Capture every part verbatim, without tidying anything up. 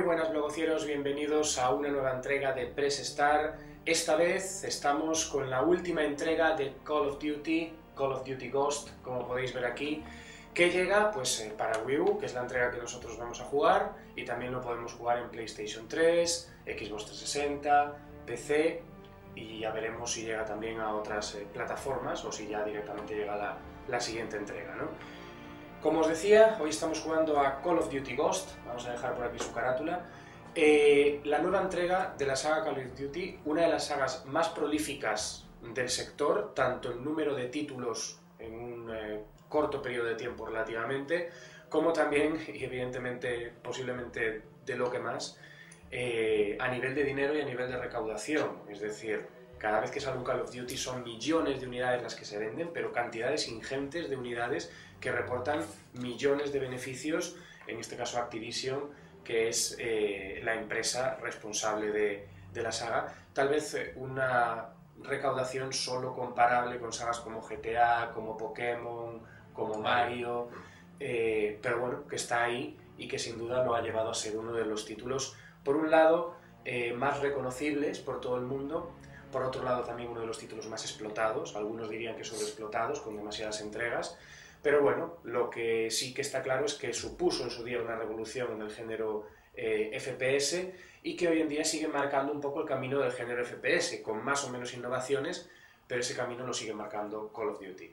buenas blogocieros, bienvenidos a una nueva entrega de Press Start. Esta vez estamos con la última entrega de Call of Duty, Call of Duty Ghost, como podéis ver aquí, que llega pues eh, para Wii U, que es la entrega que nosotros vamos a jugar, y también lo podemos jugar en PlayStation tres, Xbox trescientos sesenta, P C, y ya veremos si llega también a otras eh, plataformas o si ya directamente llega la, la siguiente entrega, ¿no? Como os decía, hoy estamos jugando a Call of Duty Ghost, vamos a dejar por aquí su carátula, eh, la nueva entrega de la saga Call of Duty, una de las sagas más prolíficas del sector, tanto en número de títulos en un eh, corto periodo de tiempo relativamente, como también, y evidentemente, posiblemente de lo que más, eh, a nivel de dinero y a nivel de recaudación, es decir, cada vez que sale un Call of Duty son millones de unidades las que se venden, pero cantidades ingentes de unidades que reportan millones de beneficios, en este caso Activision, que es eh, la empresa responsable de, de la saga. Tal vez eh, una recaudación solo comparable con sagas como G T A, como Pokémon, como Mario, eh, pero bueno, que está ahí y que sin duda lo ha llevado a ser uno de los títulos, por un lado, eh, más reconocibles por todo el mundo, por otro lado también uno de los títulos más explotados, algunos dirían que sobreexplotados, con demasiadas entregas, pero bueno, lo que sí que está claro es que supuso en su día una revolución en el género eh, F P S y que hoy en día sigue marcando un poco el camino del género F P S, con más o menos innovaciones, pero ese camino lo sigue marcando Call of Duty.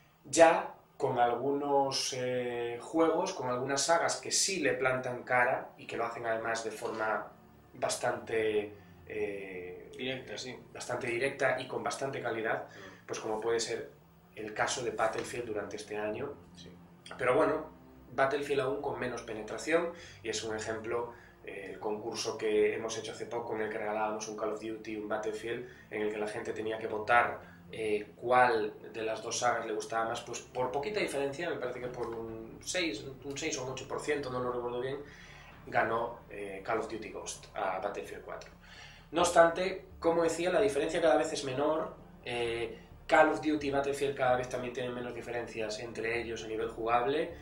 Ya con algunos eh, juegos, con algunas sagas que sí le plantan cara y que lo hacen además de forma bastante... Eh, directa, sí. bastante directa y con bastante calidad, pues como puede ser el caso de Battlefield durante este año. Sí. Pero bueno, Battlefield aún con menos penetración, y es un ejemplo, eh, el concurso que hemos hecho hace poco en el que regalábamos un Call of Duty, un Battlefield, en el que la gente tenía que votar eh, cuál de las dos sagas le gustaba más, pues por poquita diferencia, me parece que por un seis, un seis o un ocho por ciento, no lo recuerdo bien, ganó eh, Call of Duty Ghost a Battlefield cuatro. No obstante, como decía, la diferencia cada vez es menor. eh, Call of Duty y Battlefield cada vez también tienen menos diferencias entre ellos a nivel jugable,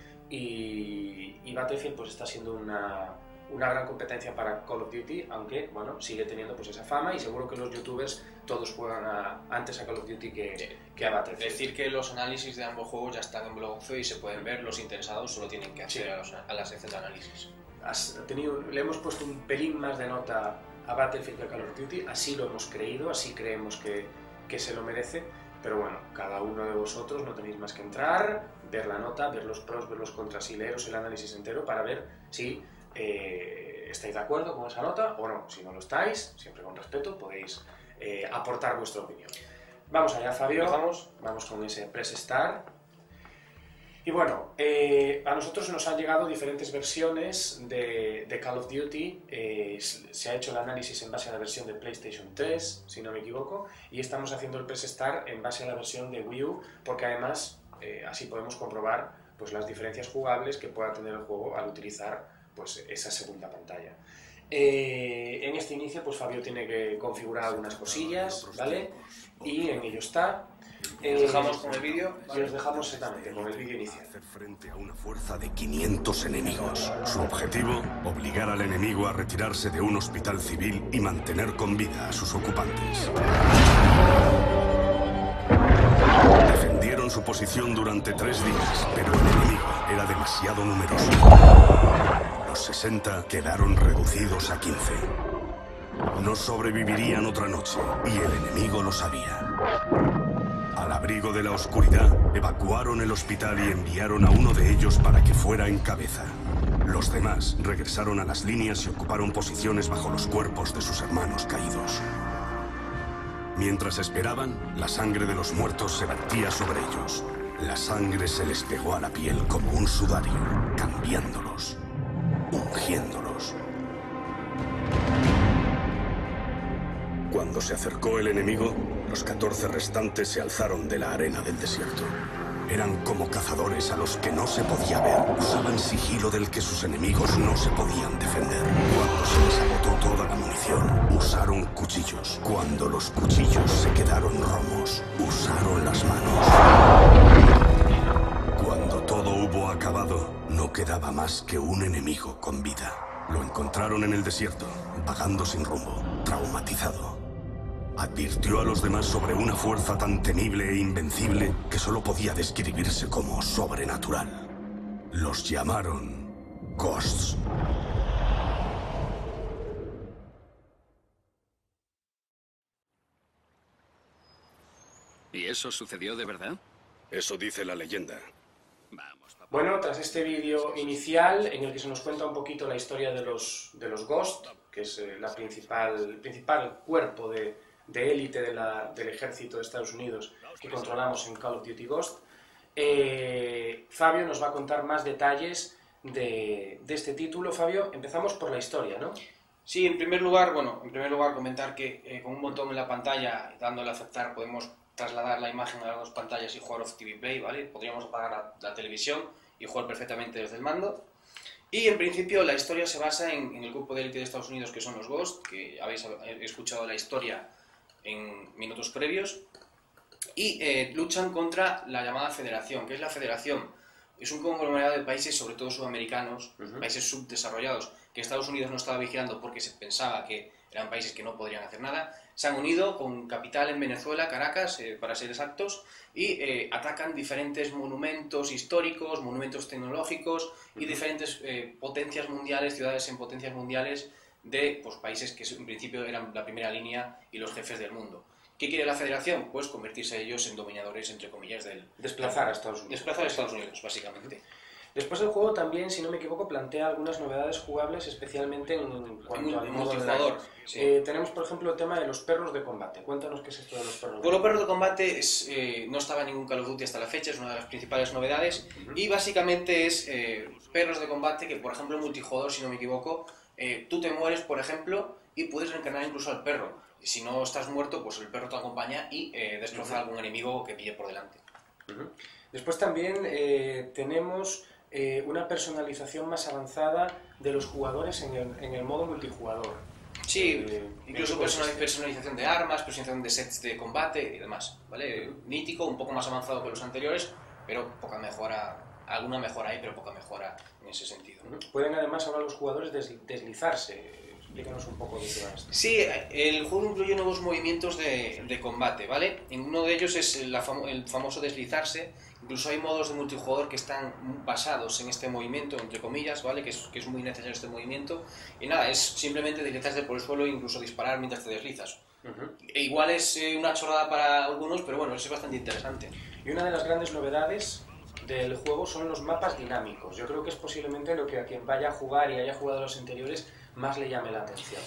y, y Battlefield pues está siendo una, una gran competencia para Call of Duty, aunque bueno, sigue teniendo pues esa fama, y seguro que los youtubers todos juegan a, antes a Call of Duty que, que a Battlefield. Decir que los análisis de ambos juegos ya están en Blogofeo y se pueden ver, los interesados solo tienen que acceder sí. a, los, a la sección de análisis. Has tenido, le hemos puesto un pelín más de nota a Battlefield que a Call of Duty, así lo hemos creído, así creemos que, que se lo merece, pero bueno, cada uno de vosotros no tenéis más que entrar, ver la nota, ver los pros, ver los contras y leeros el análisis entero para ver si eh, estáis de acuerdo con esa nota o no. Si no lo estáis, siempre con respeto, podéis eh, aportar vuestra opinión. Vamos allá, Fabio, vamos, vamos con ese Press Start. Y bueno, eh, a nosotros nos han llegado diferentes versiones de, de Call of Duty, eh, se ha hecho el análisis en base a la versión de PlayStation tres, si no me equivoco, y estamos haciendo el Press Start en base a la versión de Wii U, porque además eh, así podemos comprobar pues, las diferencias jugables que pueda tener el juego al utilizar pues, esa segunda pantalla. Eh, en este inicio, pues Fabio tiene que configurar algunas cosillas, ¿vale? Y en ello está. Eh, ¿Os dejamos con el vídeo? Y os dejamos exactamente con el vídeo inicial. Hacer frente a una fuerza de quinientos enemigos. Su objetivo, obligar al enemigo a retirarse de un hospital civil y mantener con vida a sus ocupantes. Defendieron su posición durante tres días, pero el enemigo era demasiado numeroso. Los sesenta quedaron reducidos a quince. No sobrevivirían otra noche, y el enemigo lo sabía. Al abrigo de la oscuridad, evacuaron el hospital y enviaron a uno de ellos para que fuera en cabeza. Los demás regresaron a las líneas y ocuparon posiciones bajo los cuerpos de sus hermanos caídos. Mientras esperaban, la sangre de los muertos se vertía sobre ellos. La sangre se les pegó a la piel como un sudario, cambiándolos, ungiéndolos. Cuando se acercó el enemigo, los catorce restantes se alzaron de la arena del desierto. Eran como cazadores a los que no se podía ver. Usaban sigilo del que sus enemigos no se podían defender. Cuando se les agotó toda la munición, usaron cuchillos. Cuando los cuchillos se quedaron romos, usaron las manos. Cuando todo hubo acabado, no quedaba más que un enemigo con vida. Lo encontraron en el desierto, vagando sin rumbo, traumatizado. Advirtió a los demás sobre una fuerza tan temible e invencible que solo podía describirse como sobrenatural. Los llamaron Ghosts. ¿Y eso sucedió de verdad? Eso dice la leyenda. Vamos, papá. Bueno, tras este vídeo inicial en el que se nos cuenta un poquito la historia de los, de los Ghost, que es eh, la principal, el principal cuerpo de, de élite de la, del ejército de Estados Unidos que controlamos en Call of Duty Ghost, eh, Fabio nos va a contar más detalles de, de este título. Fabio, empezamos por la historia, ¿no? Sí, en primer lugar, bueno, en primer lugar comentar que eh, con un botón en la pantalla, dándole a aceptar, podemos trasladar la imagen a las dos pantallas y jugar off T V Play, ¿vale? Podríamos apagar la, la televisión y jugar perfectamente desde el mando. Y en principio la historia se basa en, en el grupo de élite de Estados Unidos que son los Ghost, que habéis escuchado la historia en minutos previos, y eh, luchan contra la llamada Federación. ¿Qué es la Federación? Es un conglomerado de países, sobre todo sudamericanos, uh-huh. países subdesarrollados, que Estados Unidos no estaba vigilando porque se pensaba que eran países que no podrían hacer nada. Se han unido con capital en Venezuela, Caracas, eh, para ser exactos, y eh, atacan diferentes monumentos históricos, monumentos tecnológicos y diferentes eh, potencias mundiales, ciudades en potencias mundiales de pues, países que en principio eran la primera línea y los jefes del mundo. ¿Qué quiere la Federación? Pues convertirse ellos en dominadores, entre comillas, del... Desplazar a Estados Unidos. Desplazar a Estados Unidos, básicamente. Después el juego también, si no me equivoco, plantea algunas novedades jugables, especialmente en cuanto en, al en modo multijugador. Sí. Eh, tenemos, por ejemplo, el tema de los perros de combate. Cuéntanos qué es esto de los perros de Bueno, combate. perros de combate es, eh, no estaba en ningún Call of Duty hasta la fecha, es una de las principales novedades. Uh-huh. Y básicamente es eh, perros de combate que, por ejemplo, en multijugador, si no me equivoco, eh, tú te mueres, por ejemplo, y puedes reencarnar incluso al perro. Si no estás muerto, pues el perro te acompaña y eh, destroza uh-huh. a algún enemigo que pille por delante. Uh-huh. Después también eh, tenemos eh, una personalización más avanzada de los jugadores en el, en el modo multijugador. Sí, eh, incluso personal, personalización de armas, personalización de sets de combate y demás, ¿vale? Uh-huh. Nítico, un poco más avanzado que los anteriores, pero poca mejora, alguna mejora hay, pero poca mejora en ese sentido. Uh-huh. Pueden además ahora los jugadores des, deslizarse. Explícanos un poco de qué va esto. Sí, el juego incluye nuevos movimientos de, de combate, ¿vale? Uno de ellos es el, el famoso deslizarse. Incluso hay modos de multijugador que están basados en este movimiento, entre comillas, ¿vale? Que es, que es muy necesario este movimiento. Y nada, es simplemente deslizarse por el suelo e incluso disparar mientras te deslizas. Uh-huh. E igual es eh, una chorrada para algunos, pero bueno, es bastante interesante. Y una de las grandes novedades del juego son los mapas dinámicos. Yo creo que es posiblemente lo que a quien vaya a jugar y haya jugado a los anteriores más le llame la atención.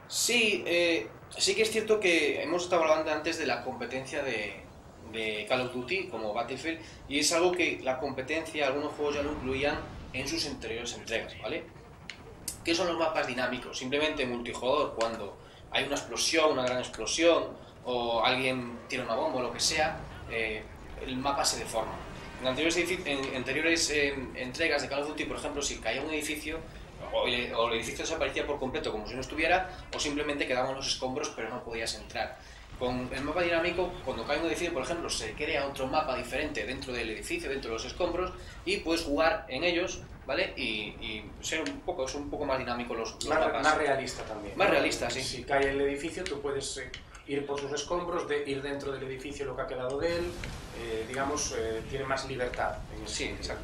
Sí, eh, sí que es cierto que hemos estado hablando antes de la competencia de, de Call of Duty como Battlefield, y es algo que la competencia, algunos juegos ya lo incluían en sus anteriores entregas, ¿vale? ¿Qué son los mapas dinámicos? Simplemente multijugador, cuando hay una explosión, una gran explosión, o alguien tira una bomba o lo que sea, eh, el mapa se deforma. En anteriores, en anteriores eh, entregas de Call of Duty, por ejemplo, si caía un edificio, o el, o el edificio desaparecía por completo como si no estuviera, o simplemente quedaban los escombros pero no podías entrar. Con el mapa dinámico, cuando cae un edificio, por ejemplo, se crea otro mapa diferente dentro del edificio, dentro de los escombros, y puedes jugar en ellos, ¿vale? Y, y ser un poco, es un poco más dinámico los, los más, mapas. Más realista también. Más realista, sí. Si cae el edificio, tú puedes eh, ir por sus escombros, de, ir dentro del edificio lo que ha quedado de él, eh, digamos, eh, tiene más libertad. En ese sí, sentido. exacto.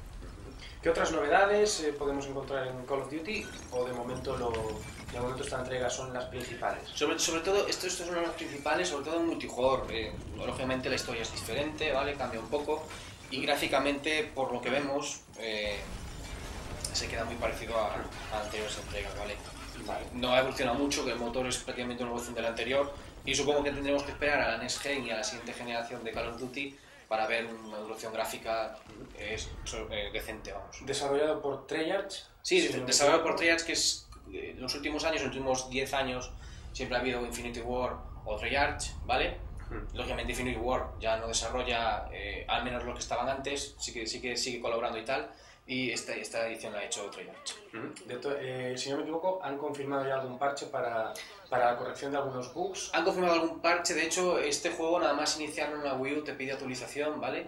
¿Qué otras novedades eh, podemos encontrar en Call of Duty? O de momento, lo, de momento esta entrega son las principales. Sobre, sobre todo, esto, estos son las principales, sobre todo en multijugador. Eh, lógicamente la historia es diferente, ¿vale? Cambia un poco. Y gráficamente, por lo que vemos, eh, se queda muy parecido a, a anteriores entregas, ¿vale? Vale. No ha evolucionado mucho, que el motor es prácticamente una evolución del anterior. Y supongo que tendremos que esperar a la Next Gen y a la siguiente generación de Call of Duty para ver una evolución gráfica eh, eh, decente, vamos. ¿Desarrollado por Treyarch? Sí, sí, desarrollado por Treyarch, que es, eh, en los últimos años, en los últimos diez años, siempre ha habido Infinity Ward o Treyarch, ¿vale? Hmm. Lógicamente Infinity Ward ya no desarrolla, eh, al menos lo que estaban antes, sí que, sí que sigue colaborando y tal, y esta, esta edición la ha hecho Treyarch. Hmm. De to- eh, si no me equivoco, han confirmado ya algún parche para, para la corrección de algunos bugs. Han confirmado algún parche, de hecho, este juego nada más iniciarlo en la Wii U te pide actualización, ¿vale? Uh-huh.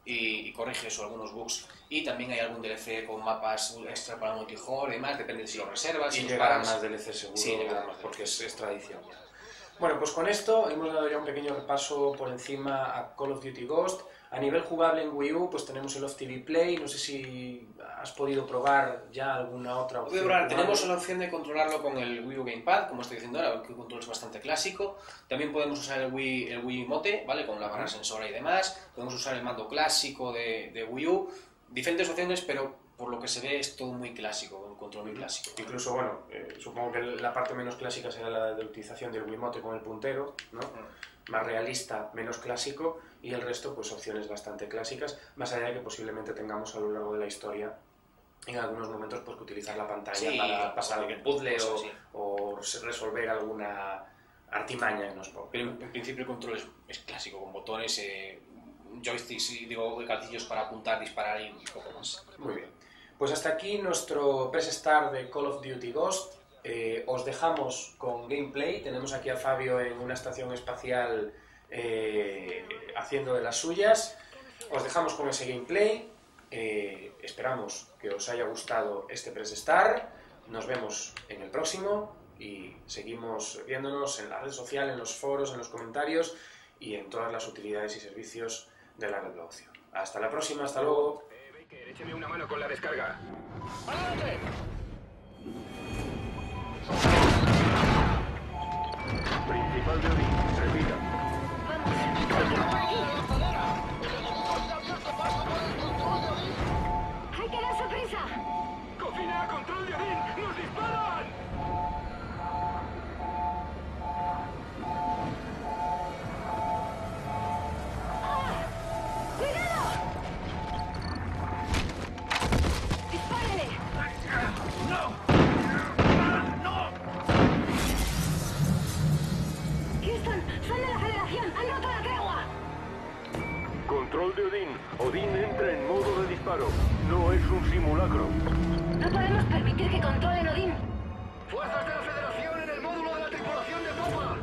y, y corrige eso, algunos bugs. Y también hay algún D L C con mapas extra para multijugador y demás, depende de si lo reservas. Y si llegarán pagas. más D L C seguro, Sí, llegarán más porque D L C. es, es tradición. Bueno, pues con esto hemos dado ya un pequeño repaso por encima a Call of Duty Ghost. A nivel jugable en Wii U, pues tenemos el Off T V Play. No sé si has podido probar ya alguna otra opción. Probar. Tenemos la opción de controlarlo con el Wii U Gamepad, como estoy diciendo ahora, que el control es bastante clásico. También podemos usar el Wii, el Wii Mote, ¿vale? Con la barra sensora y demás. Podemos usar el mando clásico de, de Wii U. Diferentes opciones, pero por lo que se ve es todo muy clásico, un control muy clásico. Incluso, bueno, eh, supongo que la parte menos clásica será la de utilización del Wiimote con el puntero, ¿no? Mm. Más realista, menos clásico, y el resto, pues opciones bastante clásicas, más allá de que posiblemente tengamos a lo largo de la historia, en algunos momentos, pues que utilizar la pantalla sí, para pasar algún puzzle o, sí. o resolver alguna artimaña en los pocos. Pero en, en principio el control es, es clásico, con botones, eh, joysticks y digo, gatillos para apuntar, disparar y un poco más. Muy bien. Pues hasta aquí nuestro Press Start de Call of Duty Ghost. Eh, os dejamos con gameplay. Tenemos aquí a Fabio en una estación espacial eh, haciendo de las suyas. Os dejamos con ese gameplay. Eh, esperamos que os haya gustado este Press Start. Nos vemos en el próximo y seguimos viéndonos en la red social, en los foros, en los comentarios y en todas las utilidades y servicios de la red de ocio. Hasta la próxima, hasta luego. Écheme una mano con la descarga. ¡Adelante! Principal de Odín, repita. ¡Hay que darse prisa! ¡Cocina a control de Odín! ¡Nos disparan! ¡Ah! ¡Cuidado! ¡Dispárele! ¡No! ¡No! Houston, son de la Federación. Han roto la tregua. Control de Odín. Odín entra en modo de disparo. No es un simulacro. No podemos permitir que controlen Odín. ¡Fuerzas de la Federación en el módulo de la tripulación de popa!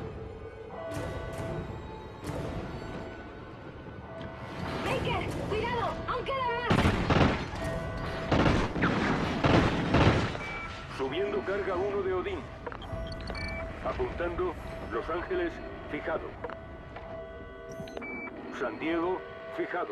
Baker, cuidado, aún quedan más. Subiendo carga uno de Odín. Apuntando, Los Ángeles, fijado. San Diego, fijado.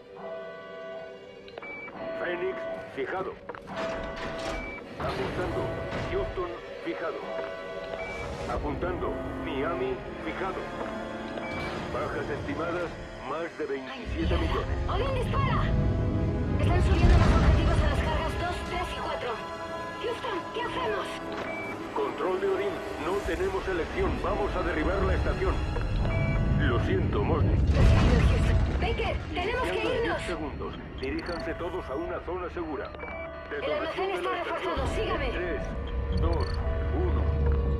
Phoenix, fijado. Apuntando, Houston, fijado. Apuntando, Miami, fijado. Bajas estimadas, más de veintisiete millones. ¡Odín dispara! Están subiendo los objetivos a las cargas dos, tres y cuatro. Houston, ¿qué hacemos? Control de Odín, no tenemos elección. Vamos a derribar la estación. Lo siento, Mosley. Recibido, Houston. Baker, tenemos que Quedan irnos. diez segundos. Diríjanse todos a una zona segura. El almacén está reforzado, sígame. tres, dos, uno.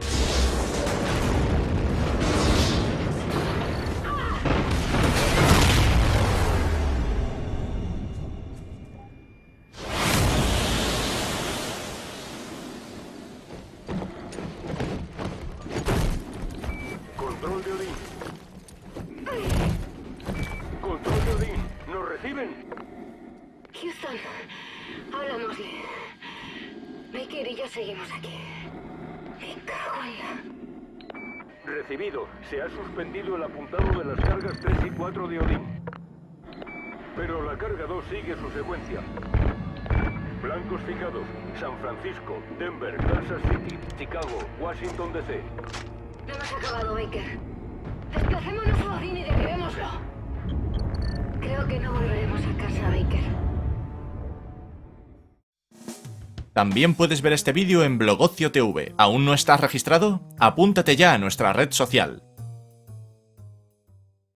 Control de Odín. Control de Odín. ¿Nos reciben? Houston, habla Mosley. Baker y yo seguimos aquí. Me cago en la... Recibido. Se ha suspendido el apuntado de las cargas tres y cuatro de Odín. Pero la carga dos sigue su secuencia. Blancos fijados. San Francisco, Denver, Kansas City, Chicago, Washington D C. No hemos acabado, Baker. Desplacémonos a Odín y derribémoslo. Creo que no volveremos a casa, Baker. También puedes ver este vídeo en Blogocio T V. ¿Aún no estás registrado? Apúntate ya a nuestra red social.